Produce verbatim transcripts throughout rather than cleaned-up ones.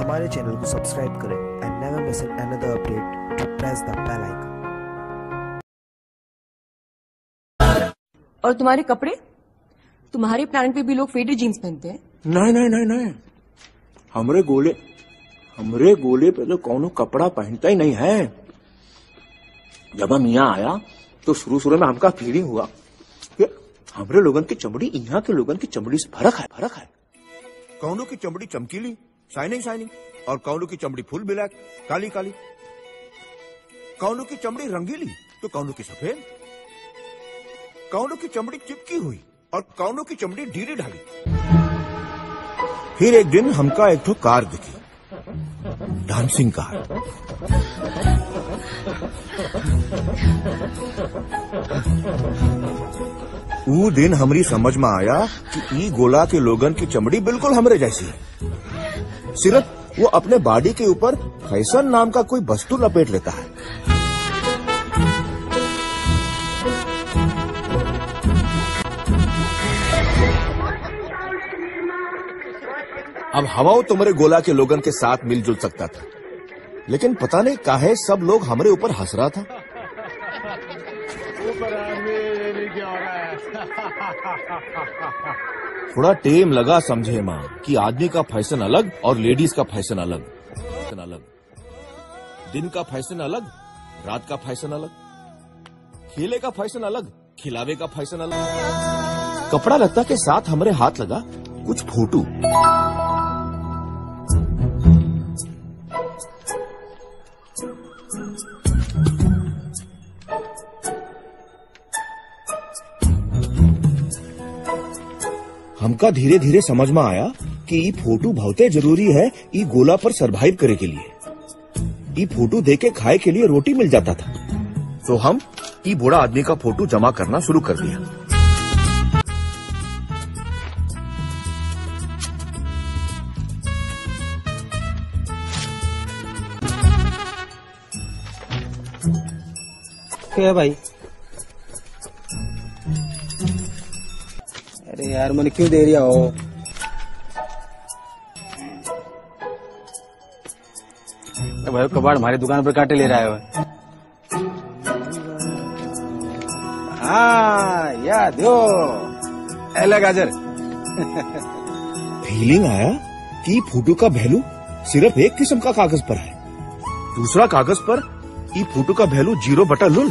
हमारे चैनल को सब्सक्राइब करें and never miss another update to press the bell icon. और तुम्हारे कपड़े, तुम्हारे प्लान पे भी लोग फेडेड जीन्स पहनते हैं। नहीं नहीं नहीं नहीं, हमरे गोले हमरे गोले पे तो कौनो कपड़ा पहनता ही नहीं है। जब हम यहाँ आया तो शुरू शुरू में हमका फीलिंग हुआ कि हमरे लोगन की चमड़ी यहाँ के लोगन की चमड़ी से फर्क है फर्क है कौनो की चमड़ी चमकीली शाइनिंग शाइनिंग और कौनो की चमड़ी फुल ब्लैक काली काली, कौनो की चमड़ी रंगीली तो कौनो की सफेद, कौनो की चमड़ी चिपकी हुई और कौनो की चमड़ी ढीली ढाली। फिर एक दिन हमका एक ठो कार दिखी, डांसिंग कार। वो दिन हमारी समझ में आया कि ई गोला के लोगन की चमड़ी बिल्कुल हमरे जैसी है, सिर्फ वो अपने बॉडी के ऊपर फैशन नाम का कोई वस्तु लपेट लेता है। अब हवा तुम्हारे गोला के लोगन के साथ मिलजुल सकता था, लेकिन पता नहीं काहे सब लोग हमारे ऊपर हंस रहा था। थोड़ा टेम लगा समझे माँ कि आदमी का फैशन अलग और लेडीज का फैशन अलग अलग दिन का फैशन अलग, रात का फैशन अलग, खेले का फैशन अलग, खिलावे का फैशन अलग। कपड़ा लगता के साथ हमारे हाथ लगा कुछ फोटो। हमका धीरे धीरे समझ में आया कि ये फोटो बहुत जरूरी है ई गोला पर सरवाइव करे के लिए। ये फोटो देके खाए के लिए रोटी मिल जाता था, तो हम ई बूढ़ा आदमी का फोटो जमा करना शुरू कर दिया। क्या है भाई? अरे यार मैंने क्यों दे रहा हो? भाई कबाड़ हमारी दुकान पर काटे ले रहा है। हाँ याद हो एला गाजर। फीलिंग आया कि फोटो का वैल्यू सिर्फ एक किस्म का कागज पर है, दूसरा कागज पर ये फोटो का वैल्यू जीरो बटा लुल।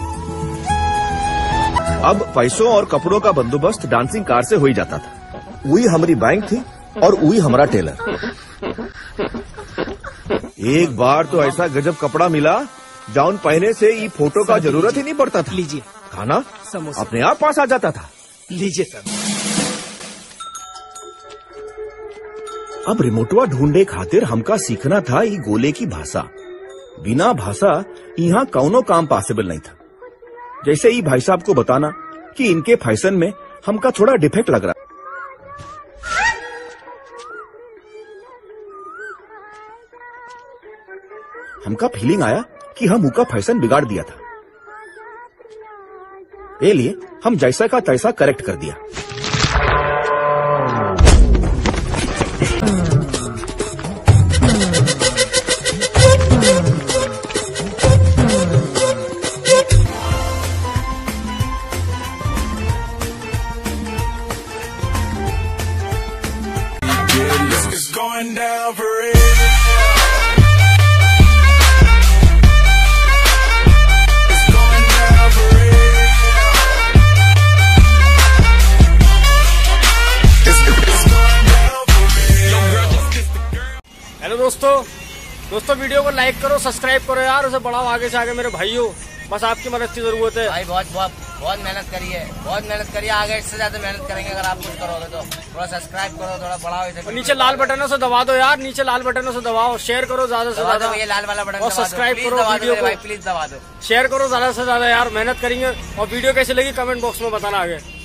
अब पैसों और कपड़ों का बंदोबस्त डांसिंग कार से हो ही जाता था। वही हमारी बैंक थी और वही हमारा टेलर। एक बार तो ऐसा गजब कपड़ा मिला जौन पहने से ये फोटो का जरूरत ही नहीं पड़ता था। लीजिए खाना अपने आप पास आ जाता था। लीजिए सर। अब रिमोटवा ढूंढे खातिर हमका सीखना था ये गोले की भाषा। बिना भाषा यहाँ कौनो काम पॉसिबल नहीं था। जैसे ही भाई साहब को बताना कि इनके फैशन में हमका थोड़ा डिफेक्ट लग रहा। हमका फीलिंग आया कि हम उनका फैशन बिगाड़ दिया था, ये लिए हम जैसा का तैसा करेक्ट कर दिया। Going down for real. It's going down for real. It's, it's going down for real. Hello दोस्तों दोस्तों वीडियो को लाइक करो, सब्सक्राइब करो यार, उसे बढ़ाओ आगे से आगे मेरे भाइयों। बस आपकी मदद की जरूरत है भाई। बहुत बहुत बहुत मेहनत करिए, बहुत मेहनत करिए, आगे इससे ज्यादा मेहनत करेंगे अगर आप कुछ करोगे तो। थोड़ा सब्सक्राइब करो, थोड़ा बढ़ाओ इसे। और नीचे लाल बटनों से दबा दो यार, नीचे लाल बटनों से दबाओ, शेयर करो ज्यादा से ज्यादा। ये लाल वाला बटन और सब्सक्राइब करो वीडियो को, प्लीज दबा दो। शेयर करो ज्यादा से ज्यादा यार, मेहनत करेंगे। और वीडियो कैसी लगी कमेंट बॉक्स में बताना आगे।